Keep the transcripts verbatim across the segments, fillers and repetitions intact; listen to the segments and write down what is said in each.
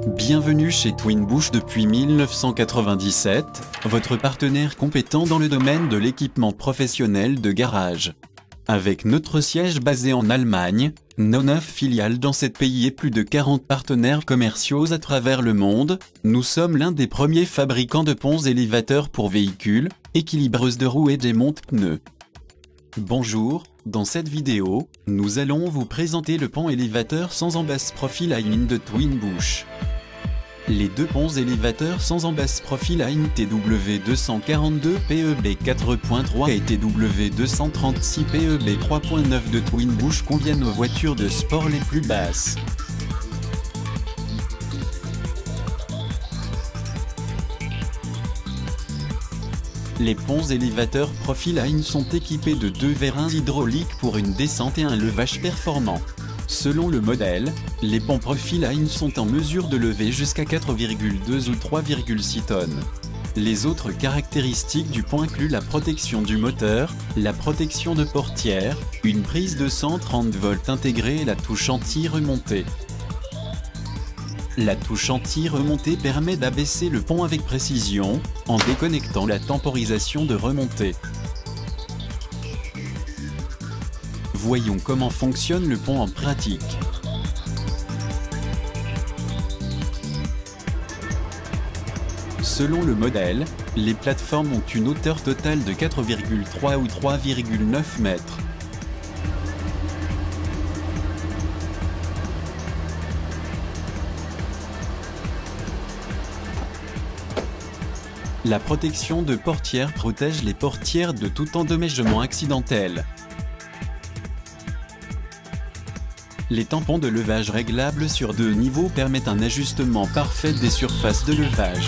Bienvenue chez Twinbush depuis mille neuf cent quatre-vingt-dix-sept, votre partenaire compétent dans le domaine de l'équipement professionnel de garage. Avec notre siège basé en Allemagne, nos neuf filiales dans sept pays et plus de quarante partenaires commerciaux à travers le monde, nous sommes l'un des premiers fabricants de ponts élévateurs pour véhicules, équilibreuses de roues et démonte-pneus. Bonjour, dans cette vidéo, nous allons vous présenter le pont élévateur sans embase Profiline de Twinbush. Les deux ponts élévateurs sans embase Profiline T W deux cent quarante-deux P E B quatre point trois et T W deux cent trente-six P E B trois point neuf de Twinbush conviennent aux voitures de sport les plus basses. Les ponts élévateurs Profiline sont équipés de deux vérins hydrauliques pour une descente et un levage performant. Selon le modèle, les ponts Profiline sont en mesure de lever jusqu'à quatre virgule deux ou trois virgule six tonnes. Les autres caractéristiques du pont incluent la protection du moteur, la protection de portière, une prise de cent trente volts intégrée et la touche anti-remontée. La touche anti-remontée permet d'abaisser le pont avec précision, en déconnectant la temporisation de remontée. Voyons comment fonctionne le pont en pratique. Selon le modèle, les plateformes ont une hauteur totale de quatre virgule trois ou trois virgule neuf mètres. La protection de portière protège les portières de tout endommagement accidentel. Les tampons de levage réglables sur deux niveaux permettent un ajustement parfait des surfaces de levage.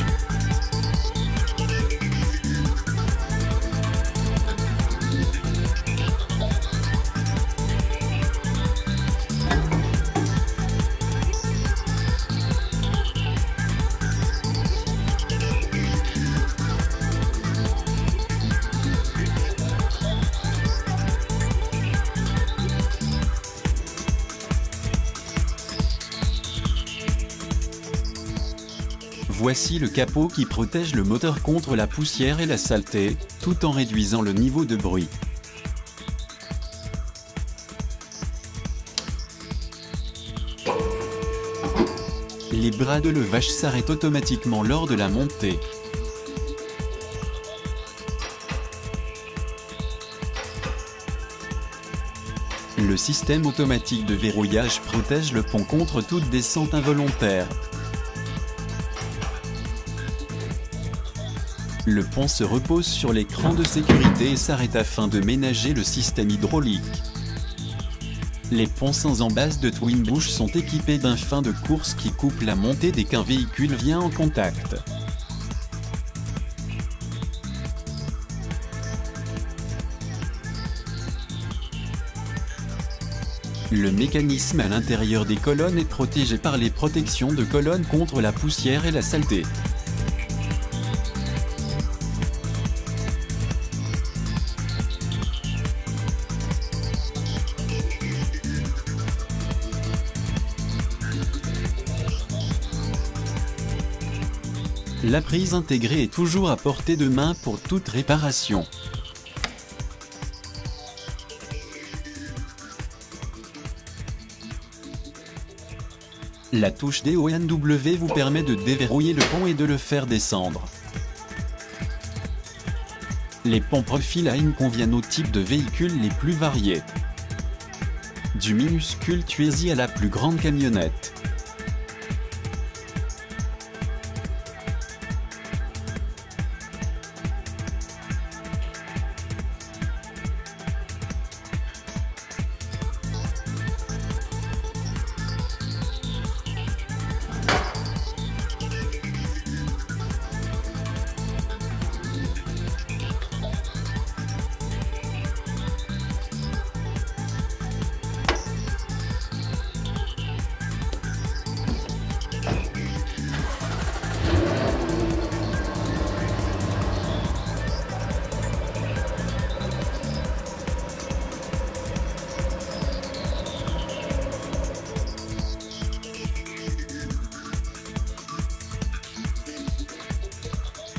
Voici le capot qui protège le moteur contre la poussière et la saleté, tout en réduisant le niveau de bruit. Les bras de levage s'arrêtent automatiquement lors de la montée. Le système automatique de verrouillage protège le pont contre toute descente involontaire. Le pont se repose sur l'écran de sécurité et s'arrête afin de ménager le système hydraulique. Les ponts sans embase de Twinbush sont équipés d'un frein de course qui coupe la montée dès qu'un véhicule vient en contact. Le mécanisme à l'intérieur des colonnes est protégé par les protections de colonnes contre la poussière et la saleté. La prise intégrée est toujours à portée de main pour toute réparation. La touche D O N W vous permet de déverrouiller le pont et de le faire descendre. Les ponts Profiline conviennent aux types de véhicules les plus variés. Du minuscule Twizy à la plus grande camionnette.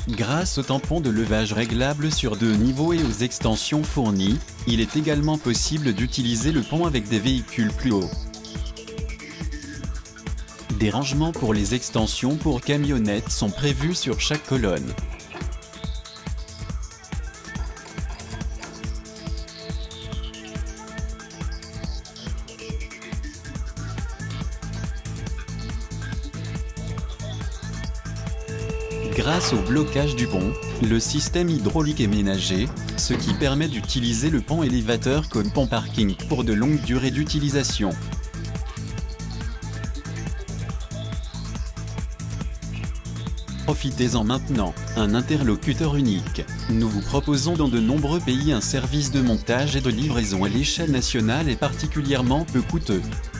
Grâce aux tampons de levage réglables sur deux niveaux et aux extensions fournies, il est également possible d'utiliser le pont avec des véhicules plus hauts. Des rangements pour les extensions pour camionnettes sont prévus sur chaque colonne. Grâce au blocage du pont, le système hydraulique est ménagé, ce qui permet d'utiliser le pont élévateur comme pont parking pour de longues durées d'utilisation. Profitez-en maintenant, un interlocuteur unique. Nous vous proposons dans de nombreux pays un service de montage et de livraison à l'échelle nationale est particulièrement peu coûteux.